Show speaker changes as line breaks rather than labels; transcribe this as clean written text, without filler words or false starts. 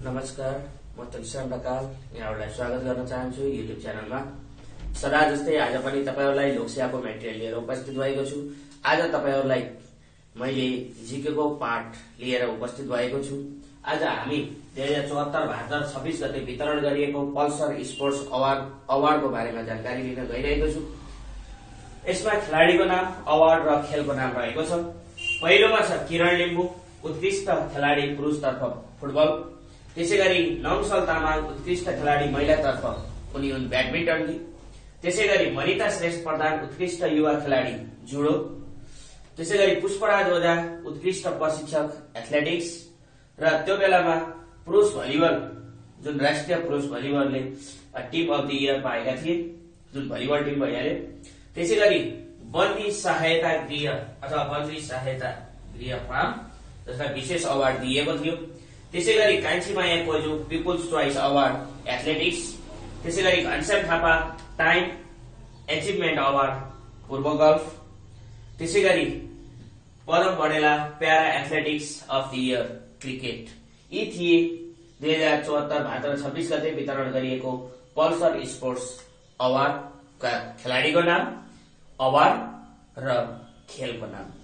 नमस्कार, म तुलसीराम ढकाल यहाँहरूलाई स्वागत गर्न चाहन्छु युट्युब च्यानलमा। सदा जस्तै आज पनि तपाईहरुलाई लोकसेवाको मेटेरियल लिएर उपस्थित भएको छु। आज तपाईहरुलाई मैले जीकेको पाठ लिएर उपस्थित भएको छु। आज हामी 2074 भाद्र 26 गते वितरण गरिएको पल्सर स्पोर्ट्स अवार्डको बारेमा जानकारी लिन गइरहेको छु। यसमा खेलाडीको नाम, अवार्ड र खेलको नाम रहेको छ। पहिलोमा छ किरण लिम्बू, उत्कृष्ट खेलाडी पुरुषतर्फ फुटबल। त्यसैगरी नङसल तामाङ, उत्कृष्ट खेलाडी महिलातर्फ उनी हुन् ब्याडमिन्टनकी। त्यसैगरी मनिता श्रेष्ठ प्रधान, उत्कृष्ट युवा खेलाडी जुडो। त्यसैगरी पुष्पराज ओझा, उत्कृष्ट प्रशिक्षक एथलेटिक्स। र त्यो बेलामा पुरुष भलिबल, जुन राष्ट्रिय पुरुष भलिबलले टिम अफ द इयर पाएका थिए, जुन भलिबल टिम भइहाल्यो। त्यसैगरी बन्दी सहायता गृह अथवा बन्दी सहायता गृह फार्म, जसलाई विशेष अवार्ड दिएको थियो। त्यसैगरी Kanchhimaya Koju, people's choice award athletics. त्यसैगरी Ghanshyam Thapa, time achievement award पूर्व गल्फ। त्यसैगरी Padam Badela, para athletics of the year cricket. यी थिए 2074 भाद्र 26 गते वितरण गरिएको पल्सर स्पोर्ट्स अवार्डका खेलाडीको नाम, अवार्ड र खेलको नाम।